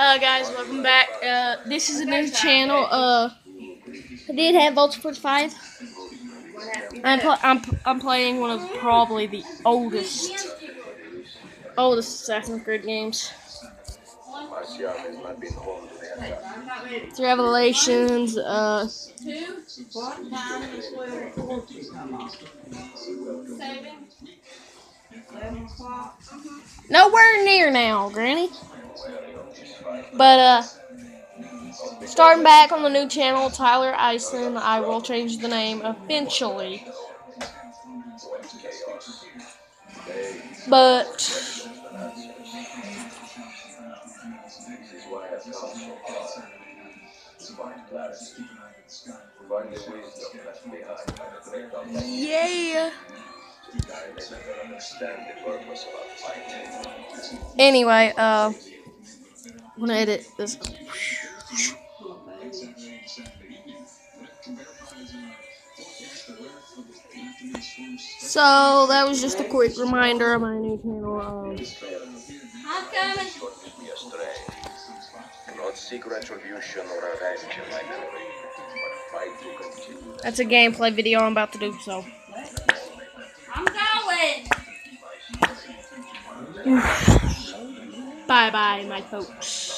Guys, welcome back. This is a new channel. I did have Volta 45. I'm playing one of probably the oldest Assassin's Creed games. It's Revelations. Nowhere near now, Granny. But starting back on the new channel, Tyler Eisen. I will change the name eventually. But yeah. Anyway, I'm gonna edit this. So that was just a quick reminder of my new channel. I'm coming. Not seek retribution or revenge in my memory, but fight to continue. That's a gameplay video I'm about to do. So I'm going. bye bye, my folks.